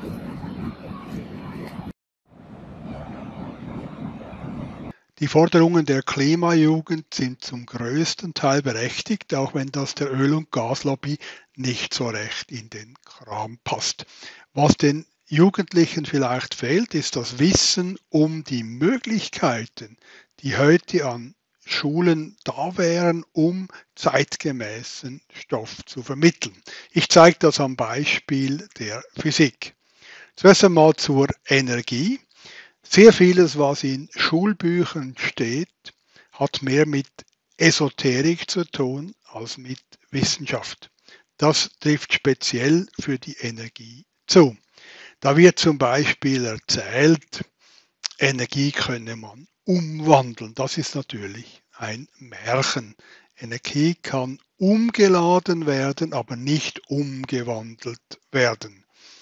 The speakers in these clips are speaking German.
Die Forderungen der Klimajugend sind zum größten Teil berechtigt, auch wenn das der Öl- und Gaslobby nicht so recht in den Kram passt. Was den Jugendlichen vielleicht fehlt, ist das Wissen um die Möglichkeiten, die heute an Schulen da wären, um zeitgemäßen Stoff zu vermitteln. Ich zeige das am Beispiel der Physik. Zuerst einmal zur Energie. Sehr vieles, was in Schulbüchern steht, hat mehr mit Esoterik zu tun als mit Wissenschaft. Das trifft speziell für die Energie zu. Da wird zum Beispiel erzählt, Energie könne man umwandeln. Das ist natürlich ein Märchen. Energie kann umgeladen werden, aber nicht umgewandelt werden.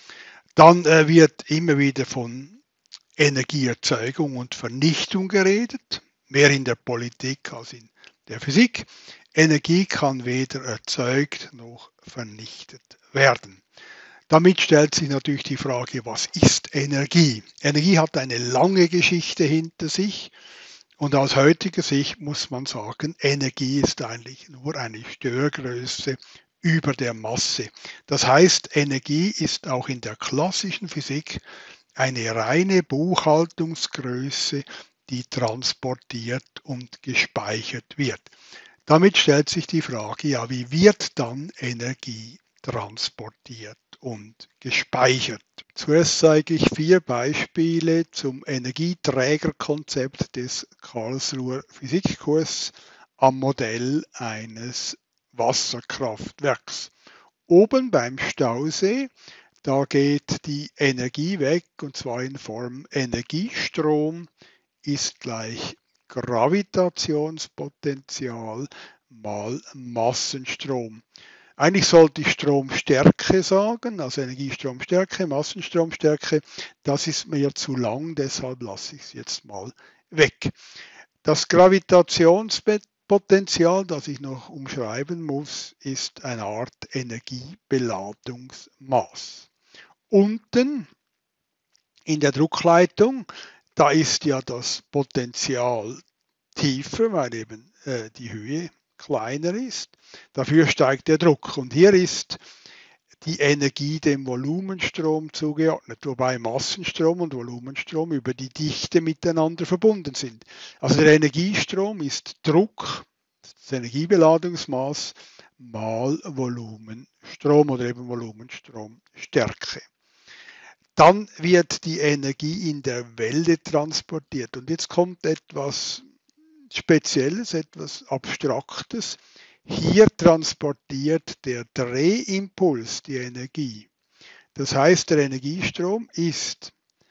Dann wird immer wieder von Energieerzeugung und Vernichtung geredet, mehr in der Politik als in der Physik. Energie kann weder erzeugt noch vernichtet werden. Damit stellt sich natürlich die Frage, was ist Energie? Energie hat eine lange Geschichte hinter sich und aus heutiger Sicht muss man sagen, Energie ist eigentlich nur eine Störgröße über der Masse. Das heißt, Energie ist auch in der klassischen Physik eine reine Buchhaltungsgröße, die transportiert und gespeichert wird. Damit stellt sich die Frage, ja, wie wird dann Energie transportiert und gespeichert? Zuerst zeige ich 4 Beispiele zum Energieträgerkonzept des Karlsruher Physikkurs am Modell eines Wasserkraftwerks. Oben beim Stausee, da geht die Energie weg, und zwar in Form Energiestrom ist gleich Gravitationspotenzial mal Massenstrom. Eigentlich sollte ich Stromstärke sagen, also Energiestromstärke, Massenstromstärke. Das ist mir zu lang, deshalb lasse ich es jetzt mal weg. Das Gravitationspotenzial, das ich noch umschreiben muss, ist eine Art Energiebeladungsmaß. Unten in der Druckleitung, da ist ja das Potential tiefer, weil eben die Höhe kleiner ist. Dafür steigt der Druck. Und hier ist die Energie dem Volumenstrom zugeordnet, wobei Massenstrom und Volumenstrom über die Dichte miteinander verbunden sind. Also der Energiestrom ist Druck, das Energiebeladungsmaß, mal Volumenstrom oder eben Volumenstromstärke. Dann wird die Energie in der Welle transportiert. Und jetzt kommt etwas Spezielles, etwas Abstraktes. Hier transportiert der Drehimpuls die Energie. Das heißt, der Energiestrom ist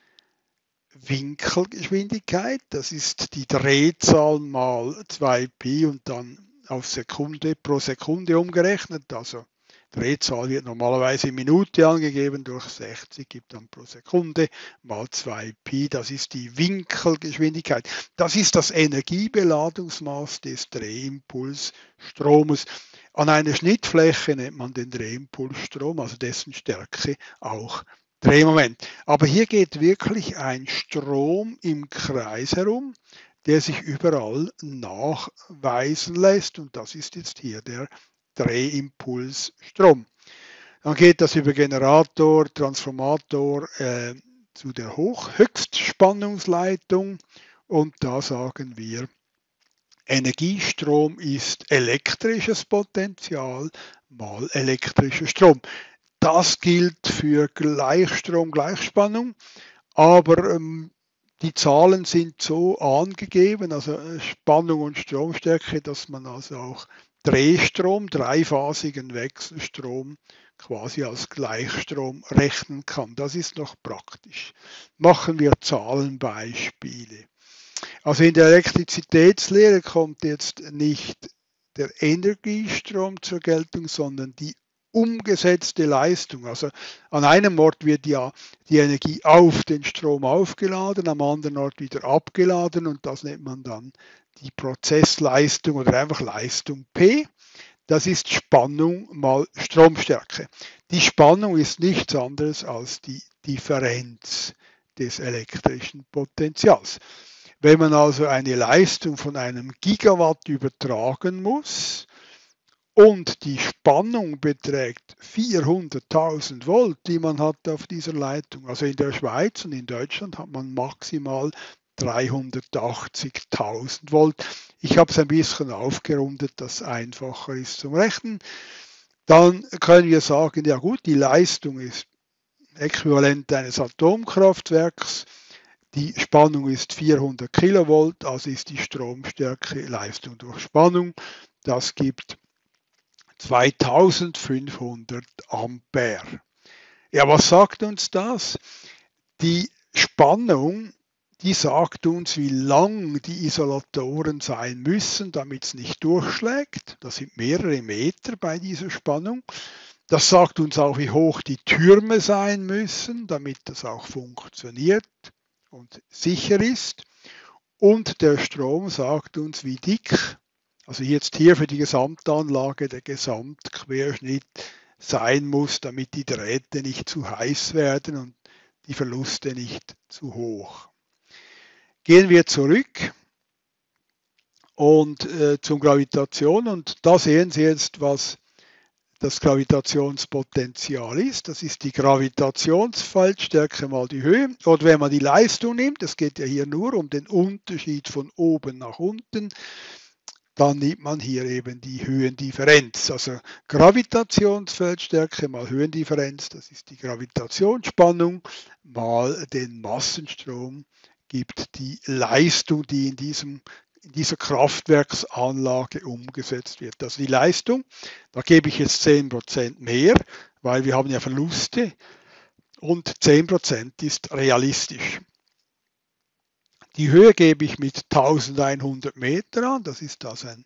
Winkelgeschwindigkeit, das ist die Drehzahl mal 2π und dann auf Sekunde pro Sekunde umgerechnet. Also Drehzahl wird normalerweise in Minute angegeben, durch 60 gibt dann pro Sekunde mal 2π. Das ist die Winkelgeschwindigkeit. Das ist das Energiebeladungsmaß des Drehimpulsstromes. An einer Schnittfläche nennt man den Drehimpulsstrom, also dessen Stärke auch Drehmoment. Aber hier geht wirklich ein Strom im Kreis herum, der sich überall nachweisen lässt. Und das ist jetzt hier der Drehimpulsstrom. Dann geht das über Generator, Transformator zu der Höchstspannungsleitung. Und da sagen wir, Energiestrom ist elektrisches Potenzial mal elektrischer Strom. Das gilt für Gleichstrom, Gleichspannung, aber die Zahlen sind so angegeben, also Spannung und Stromstärke, dass man also auch Drehstrom, dreiphasigen Wechselstrom quasi als Gleichstrom rechnen kann. Das ist noch praktisch. Machen wir Zahlenbeispiele. Also in der Elektrizitätslehre kommt jetzt nicht der Energiestrom zur Geltung, sondern die umgesetzte Leistung. Also an einem Ort wird ja die Energie auf den Strom aufgeladen, am anderen Ort wieder abgeladen und das nennt man dann die Prozessleistung oder einfach Leistung P. Das ist Spannung mal Stromstärke. Die Spannung ist nichts anderes als die Höhendifferenz des elektrischen Potentials. Wenn man also eine Leistung von einem Gigawatt übertragen muss und die Spannung beträgt 400.000 Volt, die man hat auf dieser Leitung, also in der Schweiz und in Deutschland hat man maximal 380.000 Volt. Ich habe es ein bisschen aufgerundet, dass es einfacher ist zum Rechnen. Dann können wir sagen, ja gut, die Leistung ist äquivalent eines Atomkraftwerks. Die Spannung ist 400 Kilovolt, also ist die Stromstärke Leistung durch Spannung. Das gibt 2500 Ampere. Ja, was sagt uns das? Die Spannung, die sagt uns, wie lang die Isolatoren sein müssen, damit es nicht durchschlägt. Das sind mehrere Meter bei dieser Spannung. Das sagt uns auch, wie hoch die Türme sein müssen, damit das auch funktioniert und sicher ist. Und der Strom sagt uns, wie dick, also jetzt hier für die Gesamtanlage der Gesamtquerschnitt sein muss, damit die Drähte nicht zu heiß werden und die Verluste nicht zu hoch. Gehen wir zurück und zur Gravitation, und da sehen Sie jetzt, was das Gravitationspotenzial ist. Das ist die Gravitationsfeldstärke mal die Höhe. Oder wenn man die Leistung nimmt, es geht ja hier nur um den Unterschied von oben nach unten, dann nimmt man hier eben die Höhendifferenz. Also Gravitationsfeldstärke mal Höhendifferenz, das ist die Gravitationsspannung, mal den Massenstrom gibt die Leistung, die in dieser Kraftwerksanlage umgesetzt wird. Also die Leistung, da gebe ich jetzt 10% mehr, weil wir haben ja Verluste und 10% ist realistisch. Die Höhe gebe ich mit 1100 Meter an, das ist also ein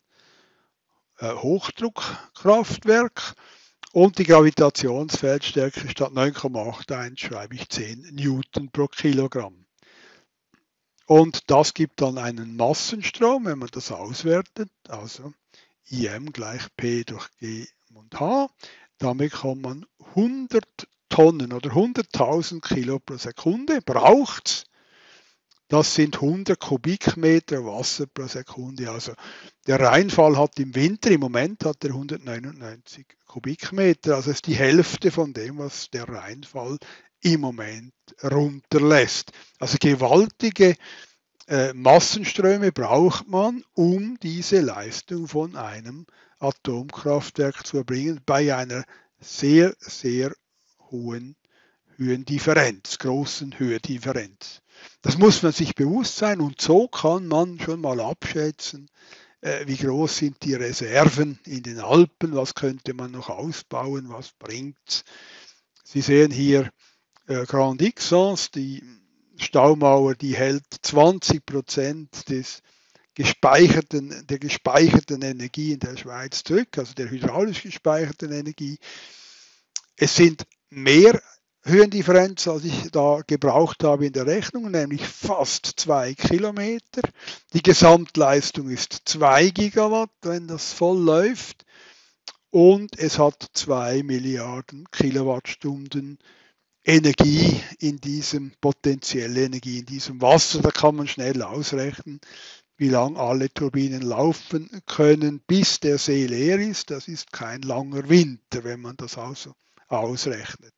Hochdruckkraftwerk, und die Gravitationsfeldstärke statt 9,81 schreibe ich 10 Newton pro Kilogramm. Und das gibt dann einen Massenstrom, wenn man das auswertet, also IM gleich P durch G und H. Damit kann man 100 Tonnen oder 100.000 Kilo pro Sekunde braucht. Das sind 100 Kubikmeter Wasser pro Sekunde. Also der Rheinfall hat im Winter, im Moment hat er 199 Kubikmeter. Also ist die Hälfte von dem, was der Rheinfall im Moment runterlässt. Also gewaltige Massenströme braucht man, um diese Leistung von einem Atomkraftwerk zu erbringen, bei einer sehr, sehr hohen Höhendifferenz, großen Höhendifferenz. Das muss man sich bewusst sein, und so kann man schon mal abschätzen, wie groß sind die Reserven in den Alpen, was könnte man noch ausbauen, was bringt's. Sie sehen hier Grand Ixens, die Staumauer, die hält 20% der gespeicherten Energie in der Schweiz zurück, also der hydraulisch gespeicherten Energie. Es sind mehr Höhendifferenz, als ich da gebraucht habe in der Rechnung, nämlich fast 2 Kilometer. Die Gesamtleistung ist 2 Gigawatt, wenn das voll läuft, und es hat 2 Milliarden Kilowattstunden Energie in diesem, potenzielle Energie in diesem Wasser. Da kann man schnell ausrechnen, wie lange alle Turbinen laufen können, bis der See leer ist. Das ist kein langer Winter, wenn man das also ausrechnet.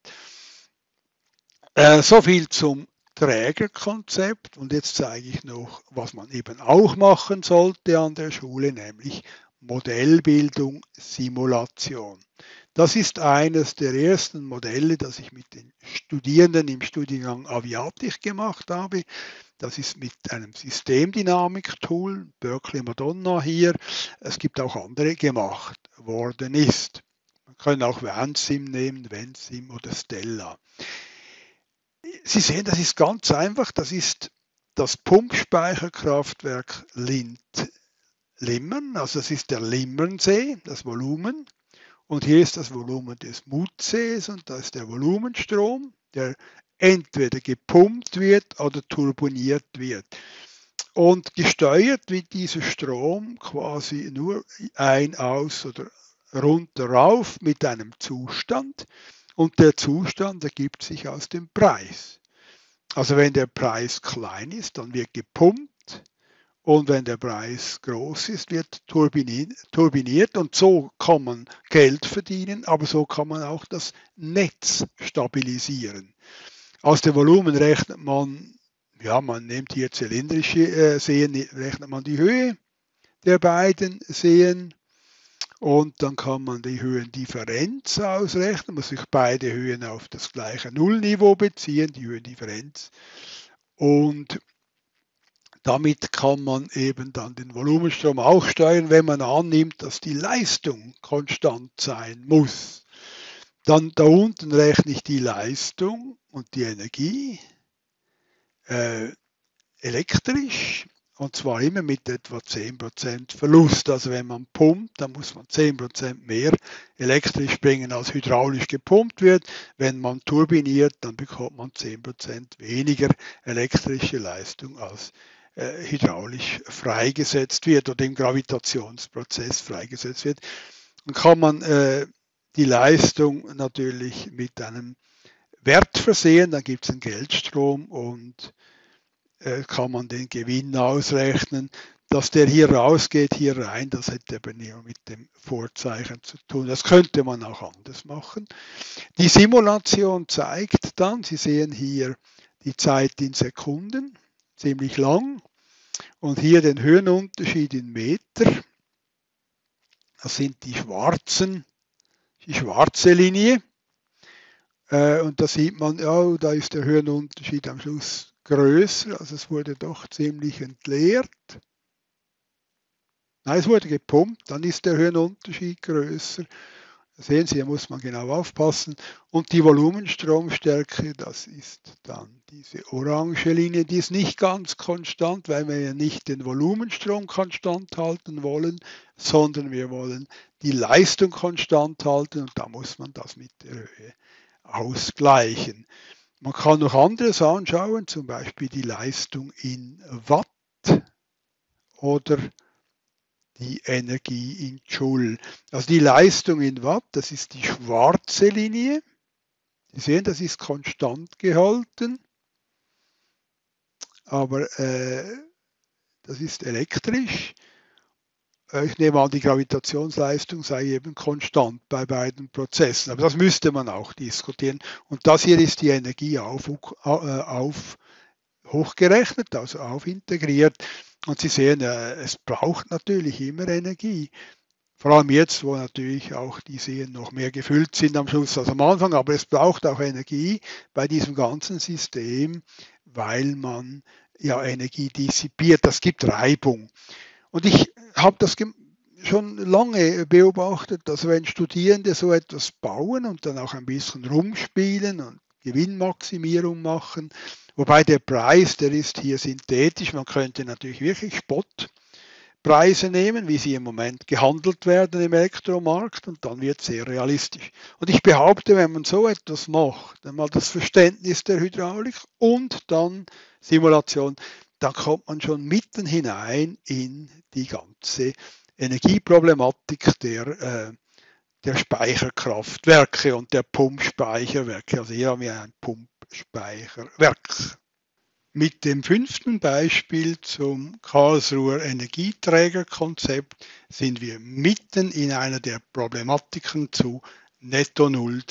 So viel zum Trägerkonzept, und jetzt zeige ich noch, was man eben auch machen sollte an der Schule, nämlich Modellbildung, Simulation. Das ist eines der ersten Modelle, das ich mit den Studierenden im Studiengang Aviatik gemacht habe. Das ist mit einem Systemdynamik-Tool, Berkeley Madonna hier. Es gibt auch andere, gemacht worden ist. Man kann auch VANSIM nehmen, VENSIM oder Stella. Sie sehen, das ist ganz einfach. Das ist das Pumpspeicherkraftwerk Limmern. Also das ist der Limmernsee, das Volumen. Und hier ist das Volumen des Mutsees, und da ist der Volumenstrom, der entweder gepumpt wird oder turbiniert wird. Und gesteuert wird dieser Strom quasi nur ein, aus oder runter, rauf mit einem Zustand. und der Zustand ergibt sich aus dem Preis. Also wenn der Preis klein ist, dann wird gepumpt und wenn der Preis groß ist, wird turbiniert und so kann man Geld verdienen, aber so kann man auch das Netz stabilisieren. Aus dem Volumen rechnet man, ja, man nimmt hier zylindrische Seen, rechnet man die Höhe der beiden Seen und dann kann man die Höhendifferenz ausrechnen, muss sich beide Höhen auf das gleiche Nullniveau beziehen, die Höhendifferenz. Und damit kann man eben dann den Volumenstrom auch steuern, wenn man annimmt, dass die Leistung konstant sein muss. Dann da unten rechne ich die Leistung und die Energie elektrisch. Und zwar immer mit etwa 10% Verlust. Also wenn man pumpt, dann muss man 10% mehr elektrisch bringen, als hydraulisch gepumpt wird. Wenn man turbiniert, dann bekommt man 10% weniger elektrische Leistung, als hydraulisch freigesetzt wird oder im Gravitationsprozess freigesetzt wird. Dann kann man die Leistung natürlich mit einem Wert versehen, dann gibt es einen Geldstrom und kann man den Gewinn ausrechnen. Dass der hier rausgeht, hier rein, das hätte aber nicht mit dem Vorzeichen zu tun. Das könnte man auch anders machen. Die Simulation zeigt dann, Sie sehen hier die Zeit in Sekunden, ziemlich lang, und hier den Höhenunterschied in Meter. Das sind die schwarze Linie. Und da sieht man, ja, da ist der Höhenunterschied am Schluss größer, also es wurde doch ziemlich entleert. Nein, es wurde gepumpt, dann ist der Höhenunterschied größer. Da sehen Sie, hier muss man genau aufpassen. Und die Volumenstromstärke, das ist dann diese orange Linie, die ist nicht ganz konstant, weil wir ja nicht den Volumenstrom konstant halten wollen, sondern wir wollen die Leistung konstant halten und da muss man das mit der Höhe ausgleichen. Man kann noch anderes anschauen, zum Beispiel die Leistung in Watt oder die Energie in Joule. Also die Leistung in Watt, das ist die schwarze Linie. Sie sehen, das ist konstant gehalten, aber das ist elektrisch. Ich nehme an, die Gravitationsleistung sei eben konstant bei beiden Prozessen. Aber das müsste man auch diskutieren. Und das hier ist die Energie hochgerechnet, also aufintegriert. Und Sie sehen, es braucht natürlich immer Energie. Vor allem jetzt, wo natürlich auch die Seen noch mehr gefüllt sind am Schluss als am Anfang. Aber es braucht auch Energie bei diesem ganzen System, weil man ja Energie dissipiert. Das gibt Reibung. Und ich habe das schon lange beobachtet, dass wenn Studierende so etwas bauen und dann auch ein bisschen rumspielen und Gewinnmaximierung machen, wobei der Preis, der ist hier synthetisch, man könnte natürlich wirklich Spottpreise nehmen, wie sie im Moment gehandelt werden im Elektromarkt und dann wird es sehr realistisch. Und ich behaupte, wenn man so etwas macht, einmal das Verständnis der Hydraulik und dann Simulation, dann kommt man schon mitten hinein in die ganze Energieproblematik der Speicherkraftwerke und der Pumpspeicherwerke. Also hier haben wir ein Pumpspeicherwerk. Mit dem 5. Beispiel zum Karlsruher Energieträgerkonzept sind wir mitten in einer der Problematiken zu Netto Null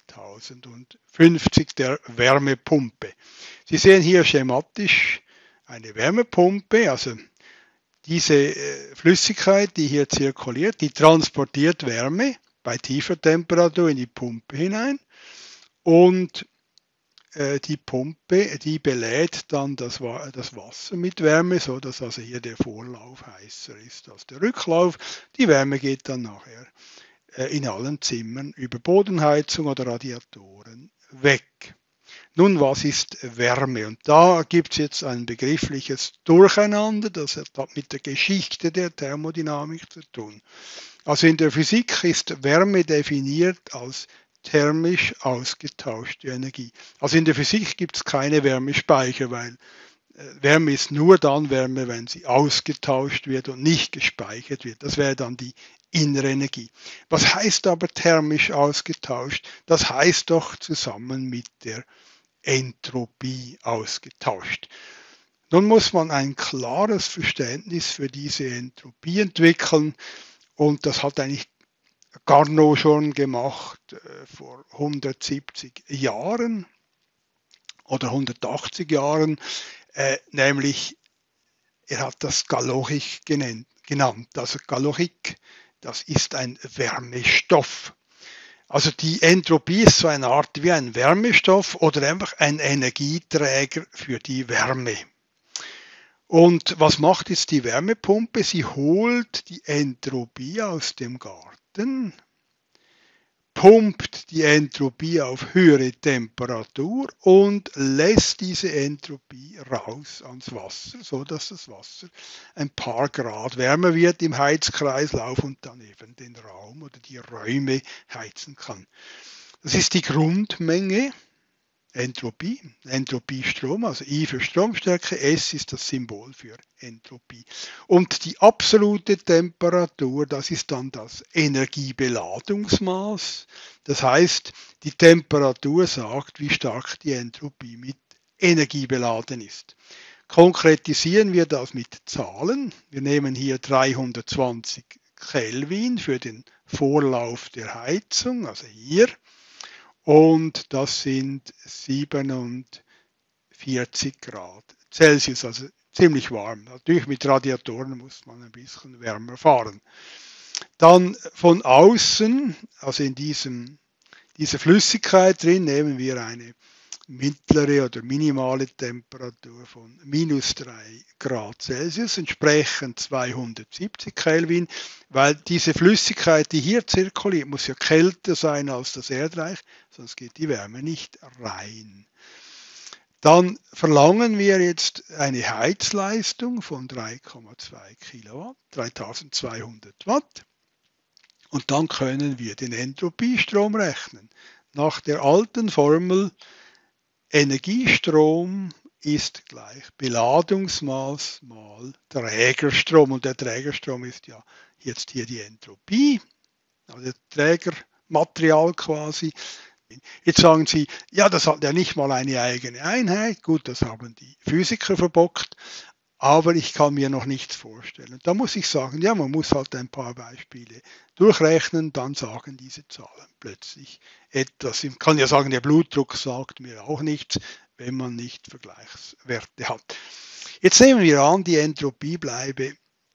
2050 der Wärmepumpe. Sie sehen hier schematisch eine Wärmepumpe, also diese Flüssigkeit, die hier zirkuliert, die transportiert Wärme bei tiefer Temperatur in die Pumpe hinein und die Pumpe, die belädt dann das Wasser mit Wärme, so dass also hier der Vorlauf heißer ist als der Rücklauf. Die Wärme geht dann nachher in allen Zimmern über Bodenheizung oder Radiatoren weg. Nun, was ist Wärme? Und da gibt es jetzt ein begriffliches Durcheinander, das hat mit der Geschichte der Thermodynamik zu tun. Also in der Physik ist Wärme definiert als thermisch ausgetauschte Energie. Also in der Physik gibt es keine Wärmespeicher, weil Wärme ist nur dann Wärme, wenn sie ausgetauscht wird und nicht gespeichert wird. Das wäre dann die innere Energie. Was heißt aber thermisch ausgetauscht? Das heißt doch zusammen mit der Entropie ausgetauscht. Nun muss man ein klares Verständnis für diese Entropie entwickeln und das hat eigentlich Carnot schon gemacht vor 170 Jahren oder 180 Jahren, nämlich er hat das Galorik genannt. Also Galorik, das ist ein Wärmestoff. Also die Entropie ist so eine Art wie ein Wärmestoff oder einfach ein Energieträger für die Wärme. Und was macht jetzt die Wärmepumpe? Sie holt die Entropie aus dem Garten, pumpt die Entropie auf höhere Temperatur und lässt diese Entropie raus ans Wasser, so dass das Wasser ein paar Grad wärmer wird im Heizkreislauf und dann eben den Raum oder die Räume heizen kann. Das ist die Grundmenge Entropie, Entropiestrom, also I für Stromstärke, S ist das Symbol für Entropie. Und die absolute Temperatur, das ist dann das Energiebeladungsmaß. Das heißt, die Temperatur sagt, wie stark die Entropie mit Energie beladen ist. Konkretisieren wir das mit Zahlen. Wir nehmen hier 320 Kelvin für den Vorlauf der Heizung, also hier. Und das sind 47 Grad Celsius, also ziemlich warm. Natürlich mit Radiatoren muss man ein bisschen wärmer fahren. Dann von außen, also in dieser Flüssigkeit drin, nehmen wir eine mittlere oder minimale Temperatur von minus 3 Grad Celsius, entsprechend 270 Kelvin, weil diese Flüssigkeit, die hier zirkuliert, muss ja kälter sein als das Erdreich, sonst geht die Wärme nicht rein. Dann verlangen wir jetzt eine Heizleistung von 3,2 Kilowatt, 3200 Watt. Und dann können wir den Entropiestrom rechnen. Nach der alten Formel Energiestrom ist gleich Beladungsmaß mal Trägerstrom. Und der Trägerstrom ist ja jetzt hier die Entropie, also Trägermaterial quasi. Jetzt sagen Sie, ja, das hat ja nicht mal eine eigene Einheit. Gut, das haben die Physiker verbockt. Aber ich kann mir noch nichts vorstellen. Da muss ich sagen, ja, man muss halt ein paar Beispiele durchrechnen, dann sagen diese Zahlen plötzlich etwas. Ich kann ja sagen, der Blutdruck sagt mir auch nichts, wenn man nicht Vergleichswerte hat. Jetzt nehmen wir an, die Entropie bleibe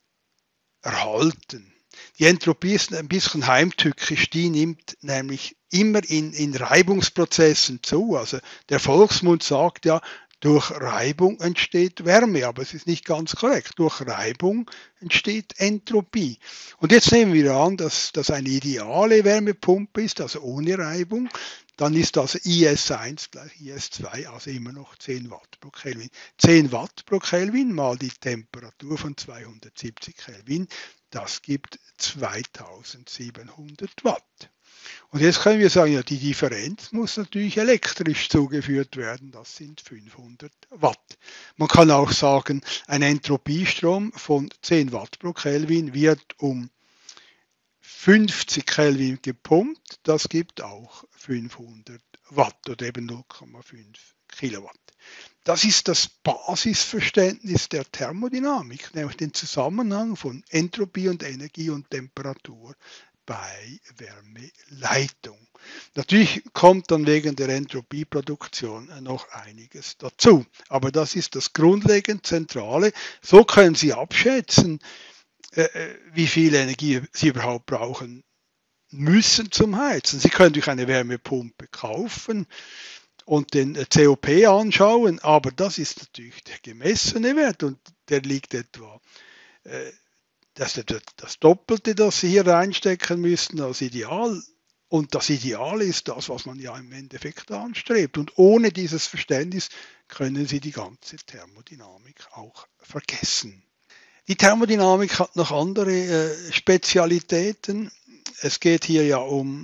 erhalten. Die Entropie ist ein bisschen heimtückisch, die nimmt nämlich immer in Reibungsprozessen zu. Also der Volksmund sagt ja, durch Reibung entsteht Wärme, aber es ist nicht ganz korrekt. Durch Reibung entsteht Entropie. Und jetzt nehmen wir an, dass das eine ideale Wärmepumpe ist, also ohne Reibung. Dann ist also IS1 gleich IS2, also immer noch 10 Watt pro Kelvin. 10 Watt pro Kelvin mal die Temperatur von 270 Kelvin, das gibt 2700 Watt. Und jetzt können wir sagen, ja, die Differenz muss natürlich elektrisch zugeführt werden, das sind 500 Watt. Man kann auch sagen, ein Entropiestrom von 10 Watt pro Kelvin wird um 50 Kelvin gepumpt, das gibt auch 500 Watt oder eben 0,5 Kilowatt. Das ist das Basisverständnis der Thermodynamik, nämlich den Zusammenhang von Entropie und Energie und Temperatur bei Wärmeleitung. Natürlich kommt dann wegen der Entropieproduktion noch einiges dazu, aber das ist das grundlegend Zentrale. So können Sie abschätzen, wie viel Energie Sie überhaupt brauchen müssen zum Heizen. Sie können durch eine Wärmepumpe kaufen und den COP anschauen, aber das ist natürlich der gemessene Wert und der liegt etwa das Doppelte, das Sie hier reinstecken müssten als Ideal. Und das Ideal ist das, was man ja im Endeffekt anstrebt. Und ohne dieses Verständnis können Sie die ganze Thermodynamik auch vergessen. Die Thermodynamik hat noch andere Spezialitäten. Es geht hier ja um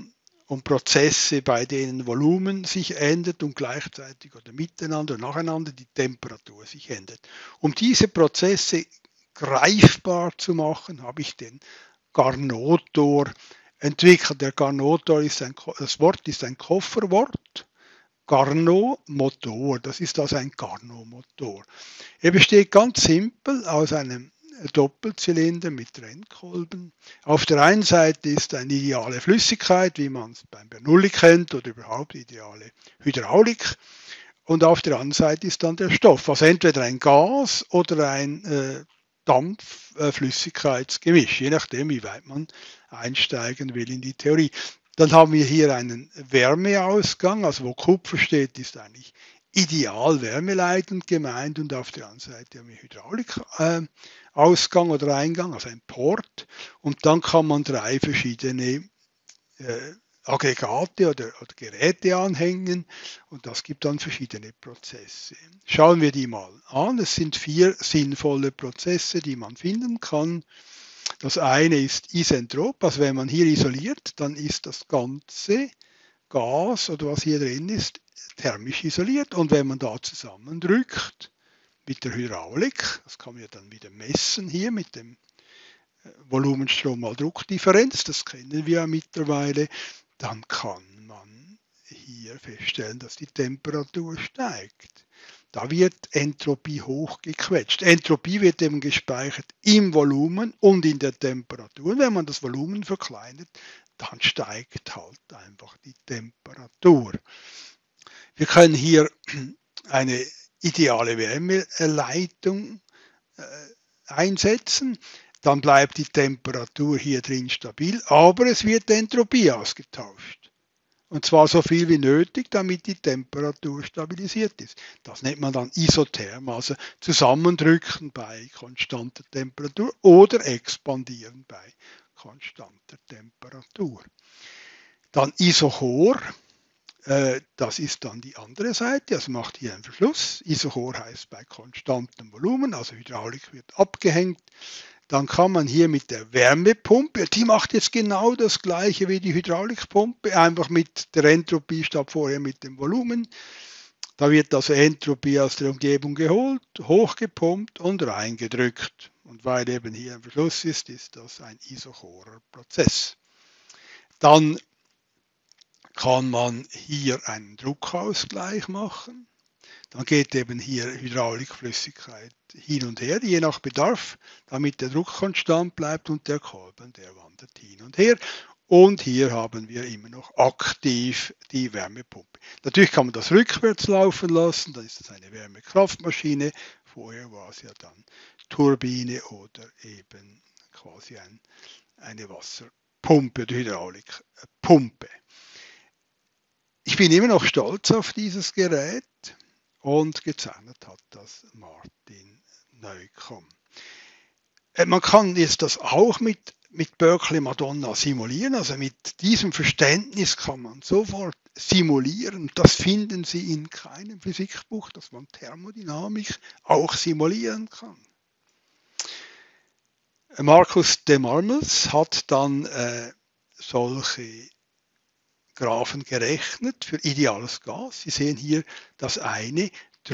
um Prozesse, bei denen Volumen sich ändert und gleichzeitig oder miteinander und nacheinander die Temperatur sich ändert. Um diese Prozesse greifbar zu machen, habe ich den Carnotor entwickelt. Der Carnotor ist das Wort ist ein Kofferwort. Carnot-Motor, das ist also ein Carnot-Motor. Er besteht ganz simpel aus einem Doppelzylinder mit Trennkolben. Auf der einen Seite ist eine ideale Flüssigkeit, wie man es beim Bernoulli kennt, oder überhaupt ideale Hydraulik. Und auf der anderen Seite ist dann der Stoff, also entweder ein Gas oder ein Dampf-Flüssigkeitsgemisch, je nachdem, wie weit man einsteigen will in die Theorie. Dann haben wir hier einen Wärmeausgang, also wo Kupfer steht, ist eigentlich ideal wärmeleitend gemeint, und auf der anderen Seite haben wir Hydraulikausgang oder Eingang, also ein Port, und dann kann man drei verschiedene Aggregate oder Geräte anhängen, und das gibt dann verschiedene Prozesse. Schauen wir die mal an. Es sind 4 sinnvolle Prozesse, die man finden kann. Das eine ist isentrop, also wenn man hier isoliert, dann ist das ganze Gas oder was hier drin ist, thermisch isoliert, und wenn man da zusammendrückt mit der Hydraulik, das kann man ja dann wieder messen hier mit dem Volumenstrom mal Druckdifferenz, das kennen wir ja mittlerweile, dann kann man hier feststellen, dass die Temperatur steigt. Da wird Entropie hochgequetscht. Entropie wird eben gespeichert im Volumen und in der Temperatur. Und wenn man das Volumen verkleinert, dann steigt halt einfach die Temperatur. Wir können hier eine ideale Wärmeleitung einsetzen. Dann bleibt die Temperatur hier drin stabil, aber es wird Entropie ausgetauscht. Und zwar so viel wie nötig, damit die Temperatur stabilisiert ist. Das nennt man dann isotherm, also zusammendrücken bei konstanter Temperatur oder expandieren bei konstanter Temperatur. Dann Isochor, das ist dann die andere Seite, also macht hier einen Verschluss. Isochor heißt bei konstantem Volumen, also Hydraulik wird abgehängt. Dann kann man hier mit der Wärmepumpe, die macht jetzt genau das gleiche wie die Hydraulikpumpe, einfach mit der Entropie statt vorher mit dem Volumen. Da wird also Entropie aus der Umgebung geholt, hochgepumpt und reingedrückt. Und weil eben hier ein Verschluss ist, ist das ein isochorer Prozess. Dann kann man hier einen Druckausgleich machen. Dann geht eben hier Hydraulikflüssigkeit hin und her, je nach Bedarf, damit der Druck konstant bleibt, und der Kolben, der wandert hin und her. Und hier haben wir immer noch aktiv die Wärmepumpe. Natürlich kann man das rückwärts laufen lassen, dann ist das eine Wärmekraftmaschine. Vorher war es ja dann Turbine oder eben quasi eine Wasserpumpe oder Hydraulikpumpe. Ich bin immer noch stolz auf dieses Gerät. Und gezeichnet hat das Martin Neukomm. Man kann jetzt das auch mit Berkeley Madonna simulieren. Also mit diesem Verständnis kann man sofort simulieren. Das finden Sie in keinem Physikbuch, dass man Thermodynamik auch simulieren kann. Markus de Marmels hat dann solche Graphen gerechnet für ideales Gas. Sie sehen hier das eine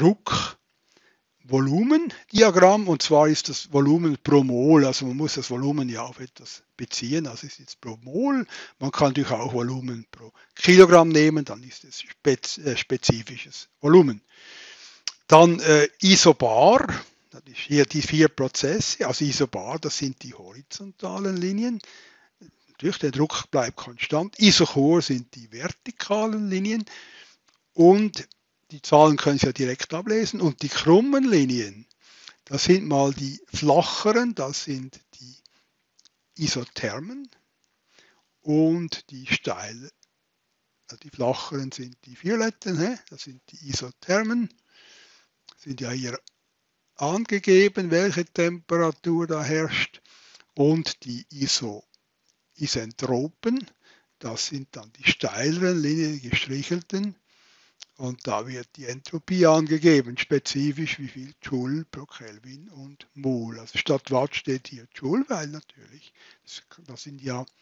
Druck-Volumen-Diagramm, und zwar ist das Volumen pro Mol, also man muss das Volumen ja auf etwas beziehen, also ist jetzt pro Mol. Man kann natürlich auch Volumen pro Kilogramm nehmen, dann ist es spezifisches Volumen. Dann Isobar, das ist hier die 4 Prozesse, also Isobar, das sind die horizontalen Linien. Natürlich, der Druck bleibt konstant. Isochor sind die vertikalen Linien, und die Zahlen können Sie ja direkt ablesen. Und die krummen Linien, das sind mal die flacheren, das sind die Isothermen, und die steilen, also die flacheren sind die violetten, das sind die Isothermen, sind ja hier angegeben, welche Temperatur da herrscht, und die Isentropen, das sind dann die steileren Linien, die gestrichelten, und da wird die Entropie angegeben, spezifisch wie viel Joule pro Kelvin und Mol. Also statt Watt steht hier Joule, weil natürlich, das sind ja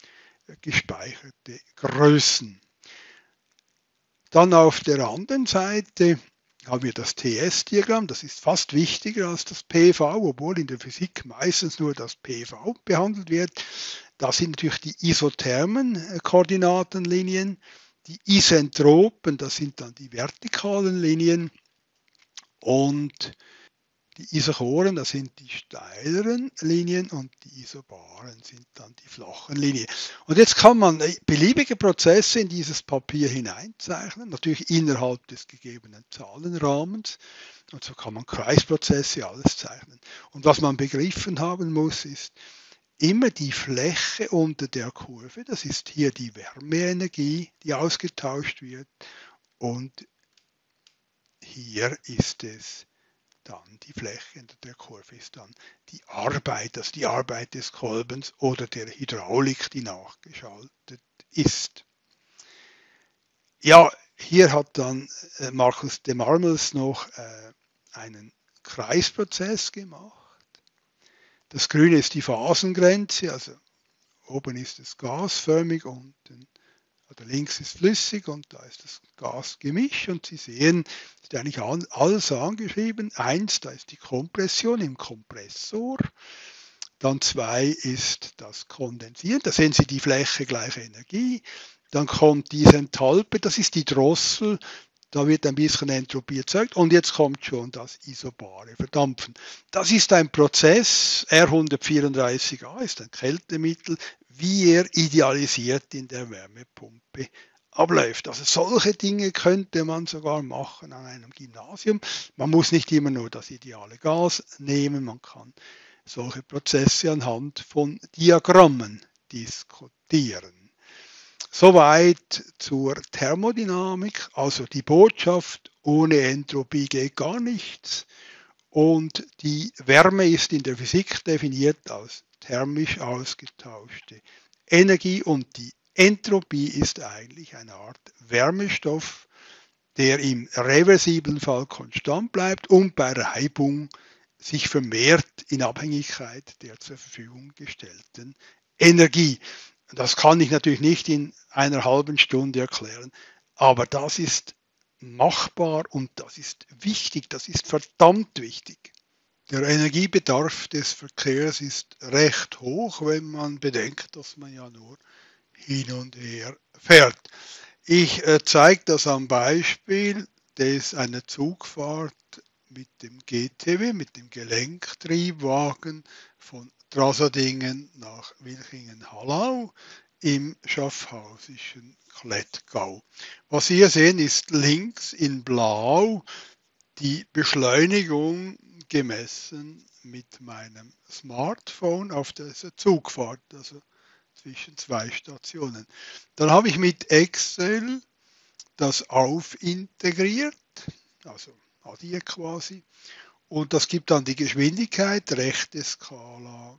gespeicherte Größen. Dann auf der anderen Seite haben wir das TS-Diagramm, das ist fast wichtiger als das PV, obwohl in der Physik meistens nur das PV behandelt wird. Da sind natürlich die isothermen Koordinatenlinien, die isentropen, das sind dann die vertikalen Linien und die Isochoren, das sind die steileren Linien und die Isobaren sind dann die flachen Linien. Und jetzt kann man beliebige Prozesse in dieses Papier hineinzeichnen, natürlich innerhalb des gegebenen Zahlenrahmens. Und so kann man Kreisprozesse alles zeichnen. Und was man begriffen haben muss, ist immer die Fläche unter der Kurve, das ist hier die Wärmeenergie, die ausgetauscht wird. Und hier ist es dann die Fläche unter der Kurve ist dann die Arbeit, also die Arbeit des Kolbens oder der Hydraulik, die nachgeschaltet ist. Ja, hier hat dann Markus de Marmels noch einen Kreisprozess gemacht. Das Grüne ist die Phasengrenze, also oben ist es gasförmig, unten oder links ist flüssig und da ist das Gasgemisch und Sie sehen, ist eigentlich alles angeschrieben. 1, da ist die Kompression im Kompressor. Dann 2 ist das Kondensieren, da sehen Sie die Fläche gleiche Energie. Dann kommt diese Enthalpie, das ist die Drossel, da wird ein bisschen Entropie erzeugt und jetzt kommt schon das isobare Verdampfen. Das ist ein Prozess, R134a ist ein Kältemittel, wie er idealisiert in der Wärmepumpe abläuft. Also solche Dinge könnte man sogar machen an einem Gymnasium. Man muss nicht immer nur das ideale Gas nehmen, man kann solche Prozesse anhand von Diagrammen diskutieren. Soweit zur Thermodynamik, also die Botschaft, ohne Entropie geht gar nichts. Und die Wärme ist in der Physik definiert als thermisch ausgetauschte Energie und die Entropie ist eigentlich eine Art Wärmestoff, der im reversiblen Fall konstant bleibt und bei Reibung sich vermehrt in Abhängigkeit der zur Verfügung gestellten Energie. Das kann ich natürlich nicht in einer halben Stunde erklären, aber das ist machbar und das ist wichtig, das ist verdammt wichtig. Der Energiebedarf des Verkehrs ist recht hoch, wenn man bedenkt, dass man ja nur hin und her fährt. Ich zeige das am Beispiel einer Zugfahrt mit dem GTW, mit dem Gelenktriebwagen von Trasadingen nach Wilchingen-Hallau im schaffhausischen Klettgau. Was Sie hier sehen, ist links in Blau die Beschleunigung gemessen mit meinem Smartphone auf dieser Zugfahrt, also zwischen zwei Stationen. Dann habe ich mit Excel das aufintegriert, also addiert quasi, und das gibt dann die Geschwindigkeit, rechte Skala,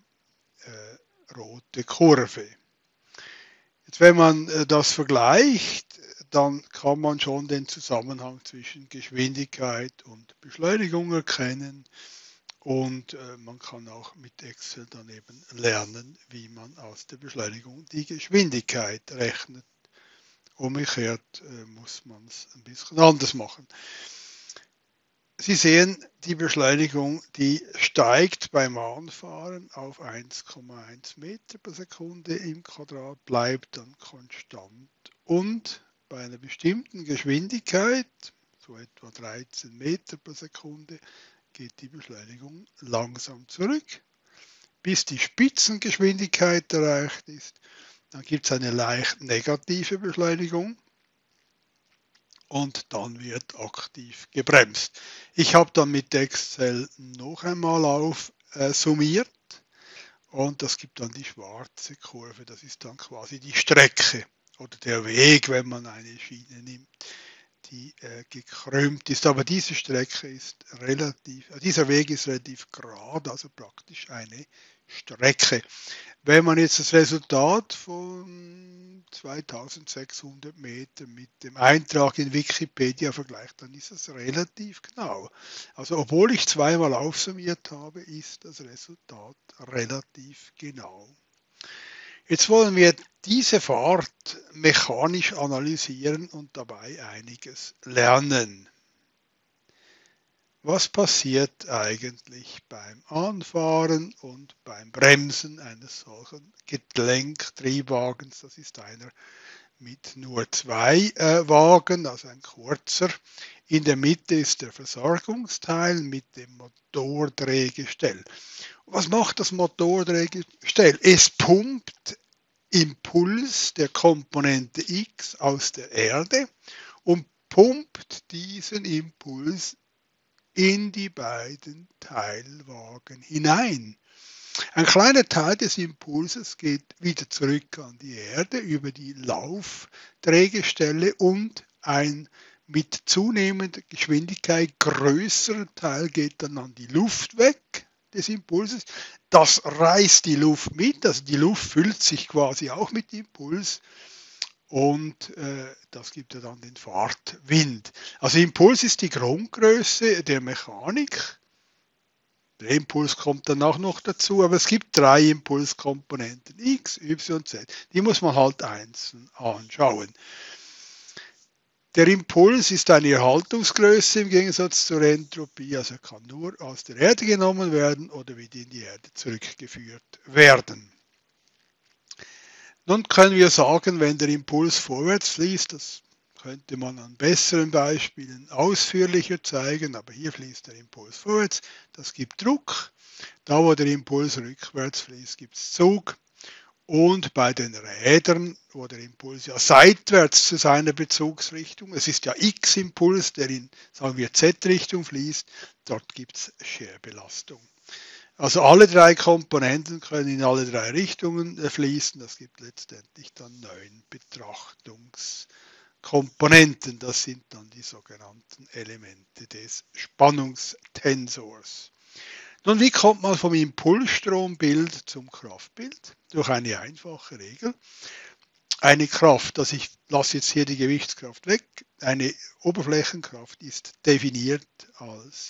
rote Kurve. Jetzt, wenn man das vergleicht, dann kann man schon den Zusammenhang zwischen Geschwindigkeit und Beschleunigung erkennen und man kann auch mit Excel dann eben lernen, wie man aus der Beschleunigung die Geschwindigkeit rechnet. Umgekehrt muss man es ein bisschen anders machen. Sie sehen, die Beschleunigung, die steigt beim Anfahren auf 1,1 Meter pro Sekunde im Quadrat, bleibt dann konstant und bei einer bestimmten Geschwindigkeit, so etwa 13 Meter pro Sekunde, geht die Beschleunigung langsam zurück, bis die Spitzengeschwindigkeit erreicht ist. Dann gibt es eine leicht negative Beschleunigung und dann wird aktiv gebremst. Ich habe dann mit Excel noch einmal aufsummiert und das gibt dann die schwarze Kurve. Das ist dann quasi die Strecke oder der Weg, wenn man eine Schiene nimmt, die gekrümmt ist. Aber diese Strecke ist dieser Weg ist relativ gerade, also praktisch eine Strecke. Wenn man jetzt das Resultat von 2600 Meter mit dem Eintrag in Wikipedia vergleicht, dann ist das relativ genau. Also obwohl ich zweimal aufsummiert habe, ist das Resultat relativ genau. Jetzt wollen wir diese Fahrt mechanisch analysieren und dabei einiges lernen. Was passiert eigentlich beim Anfahren und beim Bremsen eines solchen Gelenktriebwagens? Das ist einer mit nur zwei Wagen, also ein kurzer. In der Mitte ist der Versorgungsteil mit dem Motordrehgestell. Was macht das Motordrehgestell? Es pumpt Impuls der Komponente X aus der Erde und pumpt diesen Impuls in die beiden Teilwagen hinein. Ein kleiner Teil des Impulses geht wieder zurück an die Erde über die Laufdrehgestelle und ein mit zunehmender Geschwindigkeit größerer Teil geht dann an die Luft weg des Impulses. Das reißt die Luft mit, also die Luft füllt sich quasi auch mit Impuls und das gibt ja dann den Fahrtwind. Also Impuls ist die Grundgröße der Mechanik. Der Impuls kommt dann auch noch dazu, aber es gibt drei Impulskomponenten, X, Y, Z. Die muss man halt einzeln anschauen. Der Impuls ist eine Erhaltungsgröße im Gegensatz zur Entropie, also er kann nur aus der Erde genommen werden oder wieder in die Erde zurückgeführt werden. Nun können wir sagen, wenn der Impuls vorwärts fließt, das könnte man an besseren Beispielen ausführlicher zeigen, aber hier fließt der Impuls vorwärts, das gibt Druck. Da, wo der Impuls rückwärts fließt, gibt es Zug. Und bei den Rädern, wo der Impuls ja seitwärts zu seiner Bezugsrichtung, es ist ja X-Impuls, der in, sagen wir, Z-Richtung fließt, dort gibt es Scherbelastung. Also alle drei Komponenten können in alle drei Richtungen fließen. Das gibt letztendlich dann 9 Betrachtungskomponenten. Das sind dann die sogenannten Elemente des Spannungstensors. Nun, wie kommt man vom Impulsstrombild zum Kraftbild? Durch eine einfache Regel. Eine Kraft, also ich lasse jetzt hier die Gewichtskraft weg, eine Oberflächenkraft ist definiert als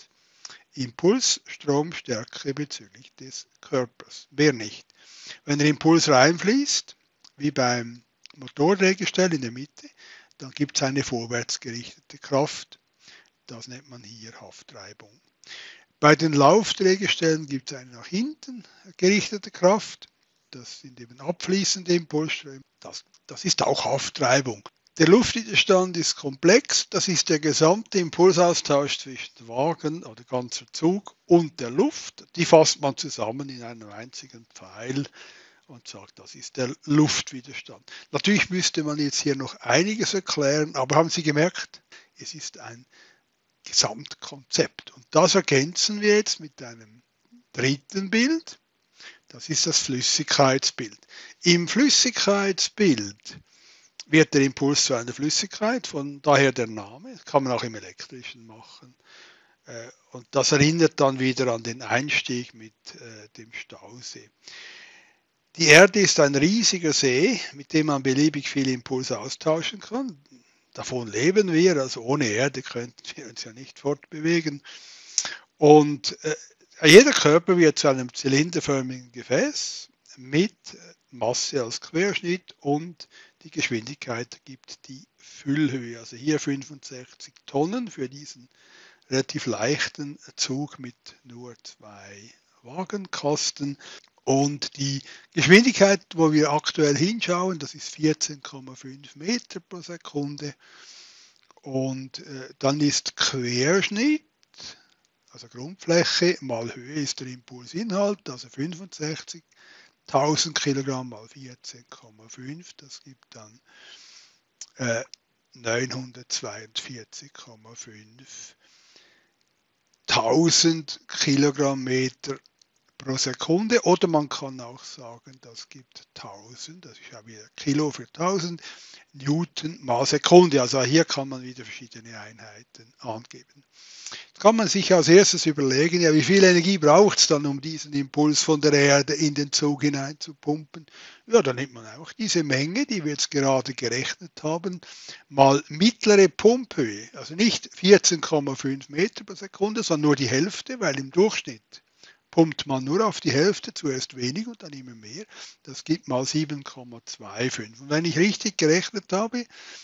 Impulsstromstärke bezüglich des Körpers. Mehr nicht. Wenn der Impuls reinfließt, wie beim Motordrehgestell in der Mitte, dann gibt es eine vorwärts gerichtete Kraft. Das nennt man hier Haftreibung. Bei den Laufdrehgestellen gibt es eine nach hinten gerichtete Kraft. Das sind eben abfließende Impulsströme. Das ist auch Haftreibung. Der Luftwiderstand ist komplex. Das ist der gesamte Impulsaustausch zwischen Wagen oder ganzer Zug und der Luft. Die fasst man zusammen in einem einzigen Pfeil und sagt, das ist der Luftwiderstand. Natürlich müsste man jetzt hier noch einiges erklären, aber haben Sie gemerkt, es ist ein Gesamtkonzept. Und das ergänzen wir jetzt mit einem dritten Bild. Das ist das Flüssigkeitsbild. Im Flüssigkeitsbild wird der Impuls zu einer Flüssigkeit, von daher der Name, das kann man auch im Elektrischen machen. Und das erinnert dann wieder an den Einstieg mit dem Stausee. Die Erde ist ein riesiger See, mit dem man beliebig viel Impuls austauschen kann. Davon leben wir, also ohne Erde könnten wir uns ja nicht fortbewegen. Und jeder Körper wird zu einem zylinderförmigen Gefäß mit Masse als Querschnitt und die Geschwindigkeit gibt die Füllhöhe. Also hier 65 Tonnen für diesen relativ leichten Zug mit nur 2 Wagenkasten. Und die Geschwindigkeit, wo wir aktuell hinschauen, das ist 14,5 Meter pro Sekunde. Und dann ist Querschnitt, also Grundfläche mal Höhe ist der Impulsinhalt, also 65.000 Kilogramm mal 14,5, das gibt dann 942,5 Kilogramm Meter pro Sekunde, oder man kann auch sagen, das gibt 1000, das ist ja wieder Kilo für 1000 Newton mal Sekunde. Also hier kann man wieder verschiedene Einheiten angeben. Jetzt kann man sich als erstes überlegen, ja, wie viel Energie braucht es dann, um diesen Impuls von der Erde in den Zug hinein zu pumpen? Ja, dann nimmt man auch diese Menge, die wir jetzt gerade gerechnet haben, mal mittlere Pumphöhe, also nicht 14,5 Meter pro Sekunde, sondern nur die Hälfte, weil im Durchschnitt pumpt man nur auf die Hälfte, zuerst wenig und dann immer mehr. Das gibt mal 7,25. Und wenn ich richtig gerechnet habe,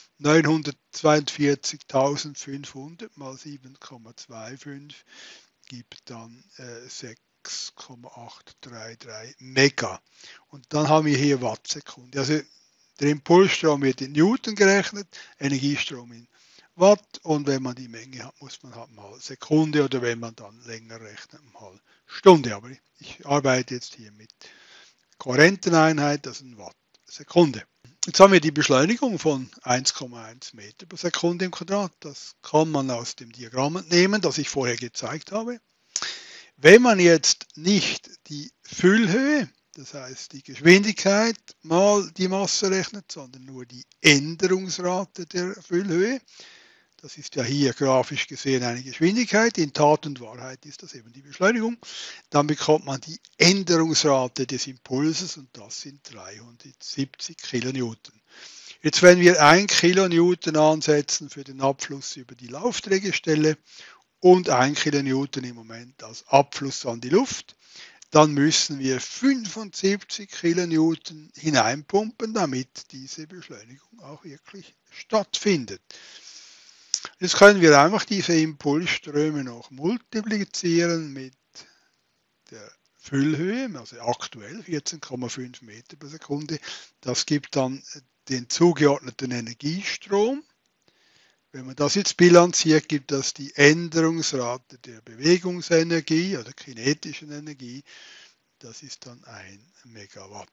942.500 mal 7,25 gibt dann 6,833 Mega. Und dann haben wir hier Wattsekunde. Also der Impulsstrom wird in Newton gerechnet, Energiestrom in Watt, und wenn man die Menge hat, muss man halt mal Sekunde, oder wenn man dann länger rechnet, mal Stunde. Aber ich arbeite jetzt hier mit kohärenten Einheit, das ist ein Watt Sekunde. Jetzt haben wir die Beschleunigung von 1,1 Meter pro Sekunde im Quadrat. Das kann man aus dem Diagramm entnehmen, das ich vorher gezeigt habe. Wenn man jetzt nicht die Füllhöhe, das heißt die Geschwindigkeit mal die Masse rechnet, sondern nur die Änderungsrate der Füllhöhe, das ist ja hier grafisch gesehen eine Geschwindigkeit, in Tat und Wahrheit ist das eben die Beschleunigung, dann bekommt man die Änderungsrate des Impulses, und das sind 370 Kilonewton. Jetzt, wenn wir 1 Kilonewton ansetzen für den Abfluss über die Laufträgerstelle und 1 Kilonewton im Moment als Abfluss an die Luft, dann müssen wir 75 Kilonewton hineinpumpen, damit diese Beschleunigung auch wirklich stattfindet. Jetzt können wir einfach diese Impulsströme noch multiplizieren mit der Füllhöhe, also aktuell 14,5 Meter pro Sekunde. Das gibt dann den zugeordneten Energiestrom. Wenn man das jetzt bilanziert, gibt das die Änderungsrate der Bewegungsenergie oder kinetischen Energie. Das ist dann 1 Megawatt.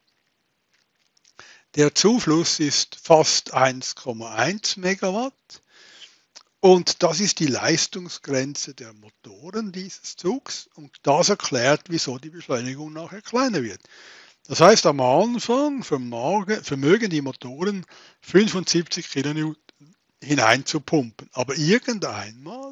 Der Zufluss ist fast 1,1 Megawatt. Und das ist die Leistungsgrenze der Motoren dieses Zugs, und das erklärt, wieso die Beschleunigung nachher kleiner wird. Das heißt, am Anfang vermögen die Motoren 75 Kilonewton hineinzupumpen, aber irgendeinmal,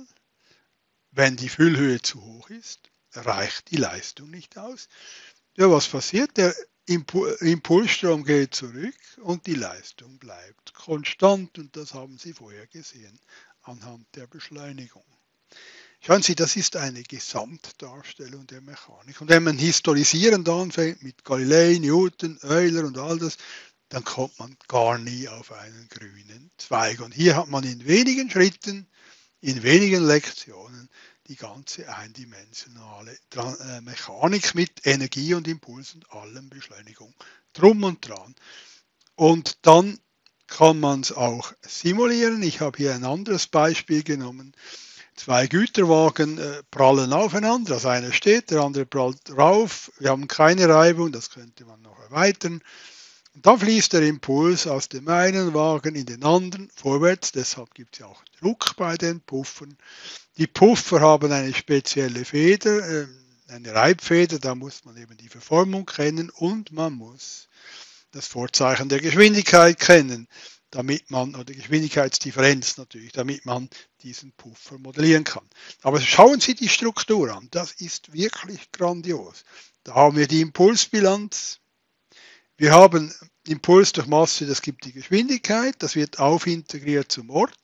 wenn die Füllhöhe zu hoch ist, reicht die Leistung nicht aus. Ja, was passiert? Der Impulsstrom geht zurück und die Leistung bleibt konstant, und das haben Sie vorher gesehen anhand der Beschleunigung. Schauen Sie, das ist eine Gesamtdarstellung der Mechanik. Und wenn man historisieren anfängt mit Galilei, Newton, Euler und all das, dann kommt man gar nie auf einen grünen Zweig. Und hier hat man in wenigen Schritten, in wenigen Lektionen die ganze eindimensionale Mechanik mit Energie und Impuls und allem, Beschleunigung drum und dran. Und dann kann man es auch simulieren. Ich habe hier ein anderes Beispiel genommen. 2 Güterwagen prallen aufeinander, also einer steht, der andere prallt rauf. Wir haben keine Reibung, das könnte man noch erweitern. Und dann fließt der Impuls aus dem einen Wagen in den anderen vorwärts, deshalb gibt es ja auch Druck bei den Puffern. Die Puffer haben eine spezielle Feder, eine Reibfeder, da muss man eben die Verformung kennen, und man muss das Vorzeichen der Geschwindigkeit kennen, damit man, oder Geschwindigkeitsdifferenz natürlich, damit man diesen Puffer modellieren kann. Aber schauen Sie die Struktur an, das ist wirklich grandios. Da haben wir die Impulsbilanz. Wir haben Impuls durch Masse, das gibt die Geschwindigkeit, das wird aufintegriert zum Ort.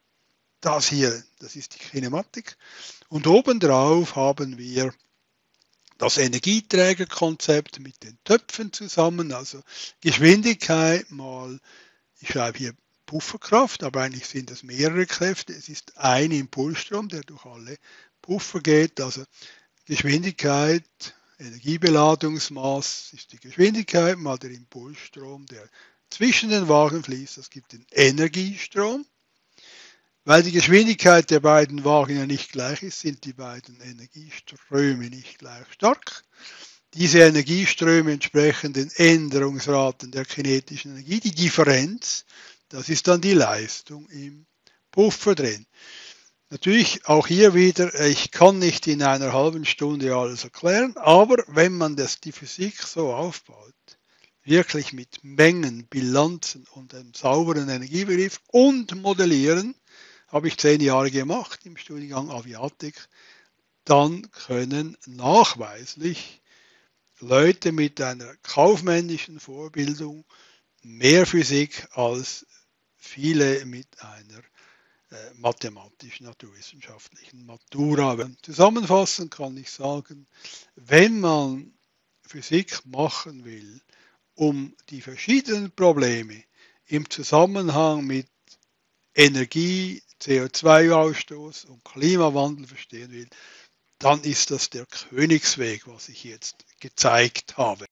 Das hier, das ist die Kinematik. Und obendrauf haben wir das Energieträgerkonzept mit den Töpfen zusammen, also Geschwindigkeit mal, ich schreibe hier Pufferkraft, aber eigentlich sind es mehrere Kräfte. Es ist ein Impulsstrom, der durch alle Puffer geht, also Geschwindigkeit, Energiebeladungsmaß ist die Geschwindigkeit mal der Impulsstrom, der zwischen den Wagen fließt, das gibt den Energiestrom. Weil die Geschwindigkeit der beiden Wagen ja nicht gleich ist, sind die beiden Energieströme nicht gleich stark. Diese Energieströme entsprechen den Änderungsraten der kinetischen Energie. Die Differenz, das ist dann die Leistung im Puffer drin. Natürlich auch hier wieder, ich kann nicht in einer halben Stunde alles erklären, aber wenn man die Physik so aufbaut, wirklich mit Mengen, Bilanzen und einem sauberen Energiebegriff und Modellieren, habe ich 10 Jahre gemacht im Studiengang Aviatik, dann können nachweislich Leute mit einer kaufmännischen Vorbildung mehr Physik als viele mit einer mathematisch-naturwissenschaftlichen Matura. Zusammenfassend kann ich sagen, wenn man Physik machen will, um die verschiedenen Probleme im Zusammenhang mit Energie, CO2-Ausstoß und Klimawandel verstehen will, dann ist das der Königsweg, was ich jetzt gezeigt habe.